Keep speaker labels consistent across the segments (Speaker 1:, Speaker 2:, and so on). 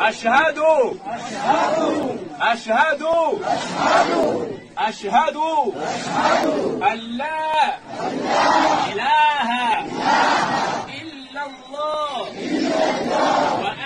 Speaker 1: अशहदु अशहदु अशहदु अल्ला इलाहा इल्लल्लाह।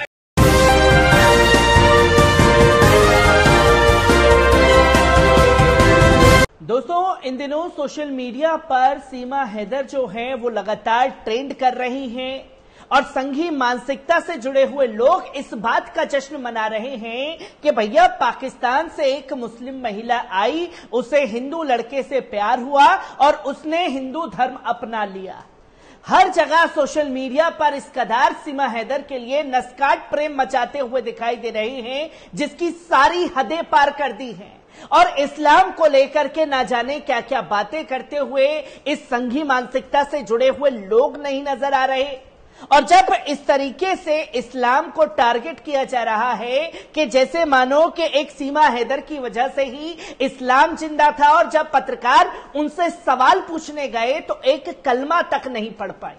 Speaker 2: दोस्तों, इन दिनों सोशल मीडिया पर सीमा हैदर जो हैं वो लगातार ट्रेंड कर रही हैं और संघी मानसिकता से जुड़े हुए लोग इस बात का जश्न मना रहे हैं कि भैया पाकिस्तान से एक मुस्लिम महिला आई, उसे हिंदू लड़के से प्यार हुआ और उसने हिंदू धर्म अपना लिया। हर जगह सोशल मीडिया पर इस कदार सीमा हैदर के लिए नस्काट प्रेम मचाते हुए दिखाई दे रहे हैं, जिसकी सारी हदें पार कर दी हैं और इस्लाम को लेकर के ना जाने क्या क्या बातें करते हुए इस संघी मानसिकता से जुड़े हुए लोग नहीं नजर आ रहे। और जब इस तरीके से इस्लाम को टारगेट किया जा रहा है कि जैसे मानो कि एक सीमा हैदर की वजह से ही इस्लाम जिंदा था, और जब पत्रकार उनसे सवाल पूछने गए तो एक कलमा तक नहीं पढ़ पाए,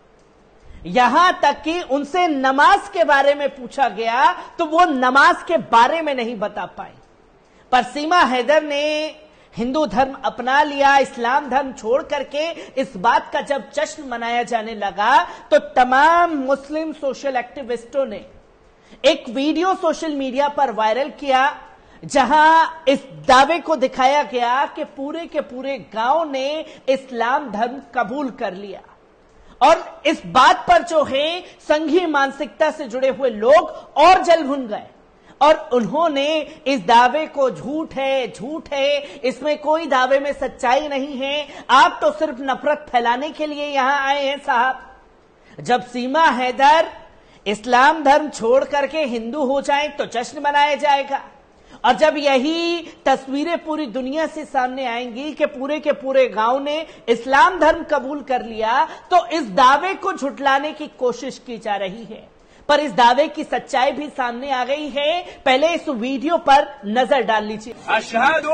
Speaker 2: यहां तक कि उनसे नमाज के बारे में पूछा गया तो वो नमाज के बारे में नहीं बता पाए। पर सीमा हैदर ने हिंदू धर्म अपना लिया, इस्लाम धर्म छोड़ करके इस बात का जब जश्न मनाया जाने लगा तो तमाम मुस्लिम सोशल एक्टिविस्टों ने एक वीडियो सोशल मीडिया पर वायरल किया, जहां इस दावे को दिखाया गया कि पूरे के पूरे गांव ने इस्लाम धर्म कबूल कर लिया। और इस बात पर जो है संघी मानसिकता से जुड़े हुए लोग और जल भुन गए और उन्होंने इस दावे को झूठ है, इसमें कोई दावे में सच्चाई नहीं है, आप तो सिर्फ नफरत फैलाने के लिए यहां आए हैं साहब। जब सीमा हैदर इस्लाम धर्म छोड़ करके हिंदू हो जाएं तो जश्न मनाया जाएगा, और जब यही तस्वीरें पूरी दुनिया से सामने आएंगी कि पूरे के पूरे गांव ने इस्लाम धर्म कबूल कर लिया, तो इस दावे को झुटलाने की कोशिश की जा रही है। पर इस दावे की सच्चाई भी सामने आ गई है। पहले इस वीडियो पर नजर डाल लीजिए।
Speaker 1: अशहदु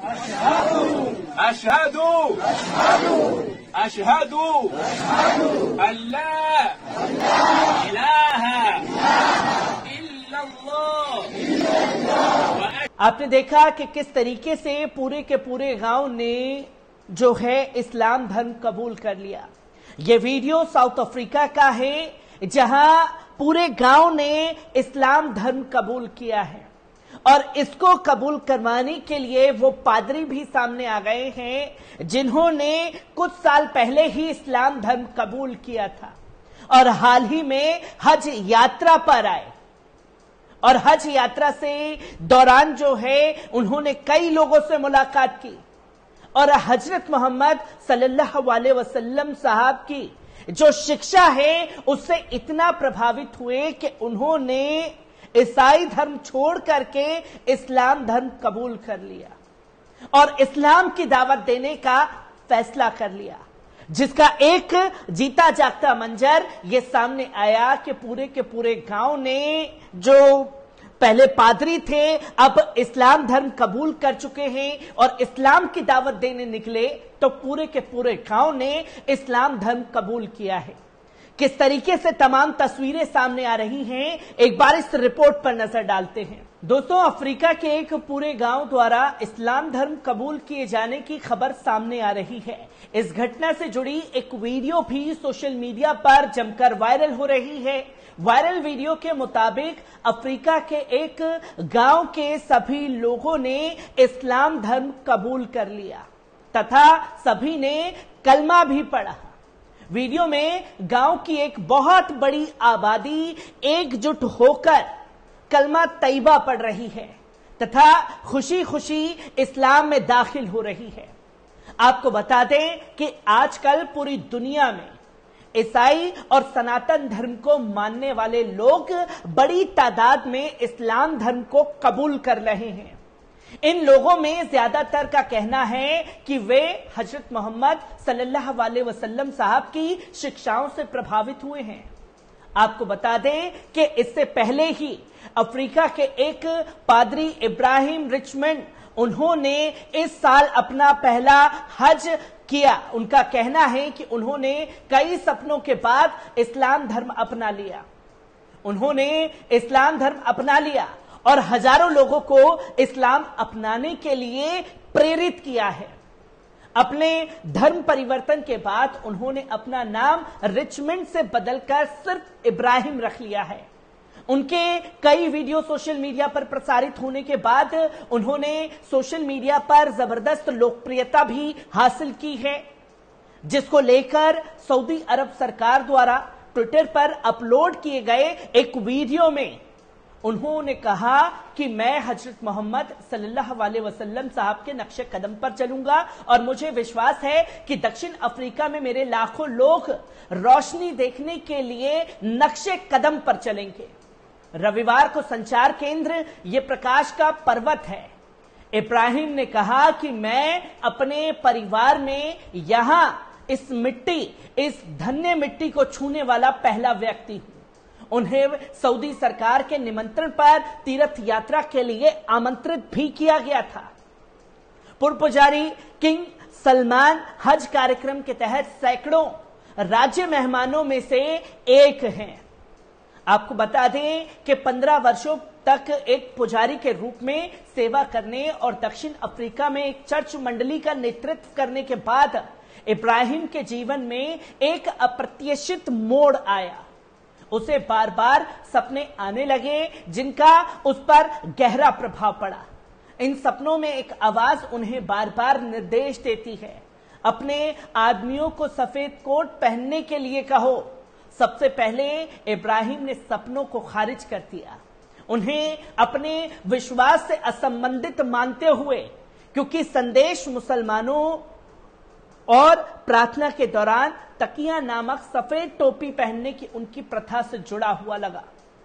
Speaker 1: अशहदु अशहदु अल्ला इलाहा इल्लल्लाह।
Speaker 2: आपने देखा कि किस तरीके से पूरे के पूरे गांव ने जो है इस्लाम धर्म कबूल कर लिया। यह वीडियो साउथ अफ्रीका का है, जहां पूरे गांव ने इस्लाम धर्म कबूल किया है और इसको कबूल करवाने के लिए वो पादरी भी सामने आ गए हैं जिन्होंने कुछ साल पहले ही इस्लाम धर्म कबूल किया था और हाल ही में हज यात्रा पर आए, और हज यात्रा से दौरान जो है उन्होंने कई लोगों से मुलाकात की और हजरत मोहम्मद सल्लल्लाहु अलैहि वसल्लम साहब की जो शिक्षा है उससे इतना प्रभावित हुए कि उन्होंने ईसाई धर्म छोड़ करके इस्लाम धर्म कबूल कर लिया और इस्लाम की दावत देने का फैसला कर लिया, जिसका एक जीता जागता मंजर ये सामने आया कि पूरे के पूरे गांव ने जो पहले पादरी थे अब इस्लाम धर्म कबूल कर चुके हैं और इस्लाम की दावत देने निकले तो पूरे के पूरे गांव ने इस्लाम धर्म कबूल किया है। किस तरीके से तमाम तस्वीरें सामने आ रही हैं, एक बार इस रिपोर्ट पर नजर डालते हैं। दोस्तों, अफ्रीका के एक पूरे गांव द्वारा इस्लाम धर्म कबूल किए जाने की खबर सामने आ रही है। इस घटना से जुड़ी एक वीडियो भी सोशल मीडिया पर जमकर वायरल हो रही है। वायरल वीडियो के मुताबिक अफ्रीका के एक गांव के सभी लोगों ने इस्लाम धर्म कबूल कर लिया तथा सभी ने कलमा भी पढ़ा। वीडियो में गांव की एक बहुत बड़ी आबादी एकजुट होकर कलमा तैयबा पढ़ रही है तथा खुशी खुशी इस्लाम में दाखिल हो रही है। आपको बता दें कि आजकल पूरी दुनिया में ईसाई और सनातन धर्म को मानने वाले लोग बड़ी तादाद में इस्लाम धर्म को कबूल कर रहे हैं। इन लोगों में ज्यादातर का कहना है कि वे हजरत मोहम्मद सल्लल्लाहु अलैहि वसल्लम साहब की शिक्षाओं से प्रभावित हुए हैं। आपको बता दें कि इससे पहले ही अफ्रीका के एक पादरी इब्राहिम रिचमंड, उन्होंने इस साल अपना पहला हज किया। उनका कहना है कि उन्होंने कई सपनों के बाद इस्लाम धर्म अपना लिया। उन्होंने इस्लाम धर्म अपना लिया और हजारों लोगों को इस्लाम अपनाने के लिए प्रेरित किया है। अपने धर्म परिवर्तन के बाद उन्होंने अपना नाम रिचमंड से बदलकर सिर्फ इब्राहिम रख लिया है। उनके कई वीडियो सोशल मीडिया पर प्रसारित होने के बाद उन्होंने सोशल मीडिया पर जबरदस्त लोकप्रियता भी हासिल की है, जिसको लेकर सऊदी अरब सरकार द्वारा ट्विटर पर अपलोड किए गए एक वीडियो में उन्होंने कहा कि मैं हजरत मोहम्मद सल्लल्लाहु अलैहि वसल्लम साहब के नक्शे कदम पर चलूंगा और मुझे विश्वास है कि दक्षिण अफ्रीका में मेरे लाखों लोग रोशनी देखने के लिए नक्शे कदम पर चलेंगे। रविवार को संचार केंद्र ये प्रकाश का पर्वत है। इब्राहिम ने कहा कि मैं अपने परिवार में यहां इस मिट्टी, इस धन्य मिट्टी को छूने वाला पहला व्यक्ति हूं। उन्हें सऊदी सरकार के निमंत्रण पर तीर्थ यात्रा के लिए आमंत्रित भी किया गया था। पूर्व पुजारी किंग सलमान हज कार्यक्रम के तहत सैकड़ों राज्य मेहमानों में से एक हैं। आपको बता दें कि 15 वर्षों तक एक पुजारी के रूप में सेवा करने और दक्षिण अफ्रीका में एक चर्च मंडली का नेतृत्व करने के बाद इब्राहिम के जीवन में एक अप्रत्याशित मोड़ आया। उसे बार बार सपने आने लगे जिनका उस पर गहरा प्रभाव पड़ा। इन सपनों में एक आवाज उन्हें बार बार निर्देश देती है, अपने आदमियों को सफेद कोट पहनने के लिए कहो। सबसे पहले इब्राहिम ने सपनों को खारिज कर दिया, उन्हें अपने विश्वास से असंबंधित मानते हुए, क्योंकि संदेश मुसलमानों और प्रार्थना के दौरान तकिया नामक सफेद टोपी पहनने की उनकी प्रथा से जुड़ा हुआ लगा।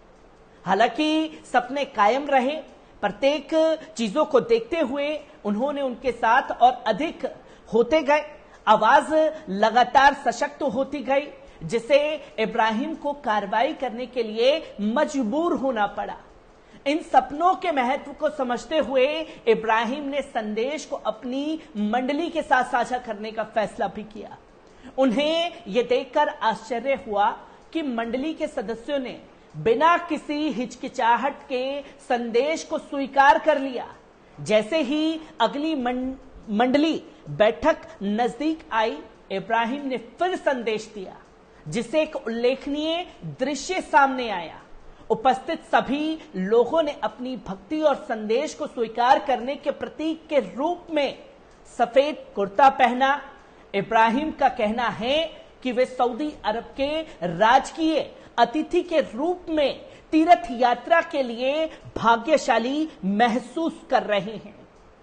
Speaker 2: हालांकि सपने कायम रहे, प्रत्येक चीजों को देखते हुए उन्होंने उनके साथ और अधिक होते गए। आवाज लगातार सशक्त होती गई, जिसे इब्राहिम को कार्रवाई करने के लिए मजबूर होना पड़ा। इन सपनों के महत्व को समझते हुए इब्राहिम ने संदेश को अपनी मंडली के साथ साझा करने का फैसला भी किया। उन्हें यह देखकर आश्चर्य हुआ कि मंडली के सदस्यों ने बिना किसी हिचकिचाहट के संदेश को स्वीकार कर लिया। जैसे ही अगली मंडली बैठक नजदीक आई, इब्राहिम ने फिर संदेश दिया, जिसे एक उल्लेखनीय दृश्य सामने आया। उपस्थित सभी लोगों ने अपनी भक्ति और संदेश को स्वीकार करने के प्रतीक के रूप में सफेद कुर्ता पहना। इब्राहिम का कहना है कि वे सऊदी अरब के राजकीय अतिथि के रूप में तीर्थ यात्रा के लिए भाग्यशाली महसूस कर रहे हैं।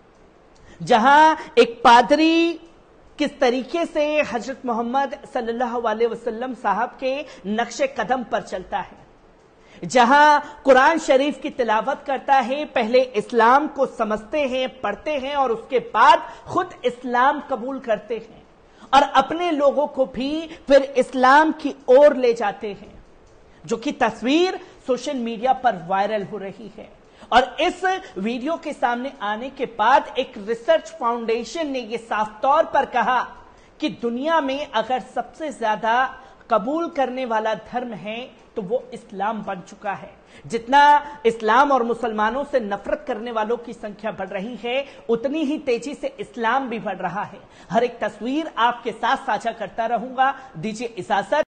Speaker 2: जहां एक पादरी किस तरीके से हजरत मोहम्मद सल्लल्लाहु अलैहि वसल्लम साहब के नक्शे कदम पर चलता है, जहां कुरान शरीफ की तिलावत करता है, पहले इस्लाम को समझते हैं, पढ़ते हैं और उसके बाद खुद इस्लाम कबूल करते हैं और अपने लोगों को भी फिर इस्लाम की ओर ले जाते हैं, जो कि तस्वीर सोशल मीडिया पर वायरल हो रही है। और इस वीडियो के सामने आने के बाद एक रिसर्च फाउंडेशन ने यह साफ तौर पर कहा कि दुनिया में अगर सबसे ज्यादा कबूल करने वाला धर्म है तो वो इस्लाम बन चुका है। जितना इस्लाम और मुसलमानों से नफरत करने वालों की संख्या बढ़ रही है, उतनी ही तेजी से इस्लाम भी बढ़ रहा है। हर एक तस्वीर आपके साथ साझा करता रहूंगा। दीजिए इजाजत।